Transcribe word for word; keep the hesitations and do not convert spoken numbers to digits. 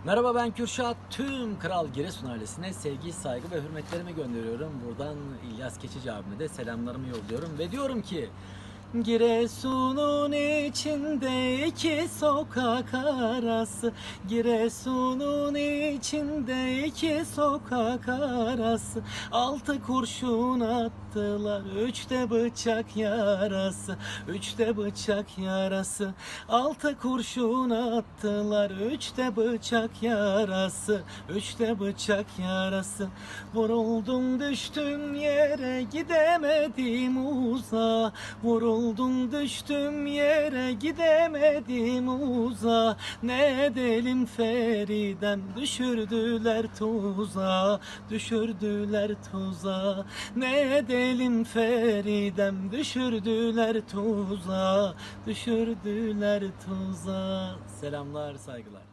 Merhaba, ben Kürşat. Tüm Kral Giresun ailesine sevgi, saygı ve hürmetlerimi gönderiyorum. Buradan İlyas Keçici abime de selamlarımı yolluyorum ve diyorum ki Giresun'un içinde iki sokak arası, Giresun'un içinde iki sokak arası, altı kurşun attılar, üçte bıçak yarası, üçte bıçak yarası, altı kurşun attılar, üçte bıçak yarası, üçte bıçak yarası. Vuruldum düştüm yere, gidemedim uzağa, vuruldum Vuruldum düştüm yere, gidemedim uzağa. Ne edelim Feridem, düşürdüler tuzağa, düşürdüler tuzağa. Ne edelim Feridem, düşürdüler tuzağa, düşürdüler tuzağa. Selamlar, saygılar.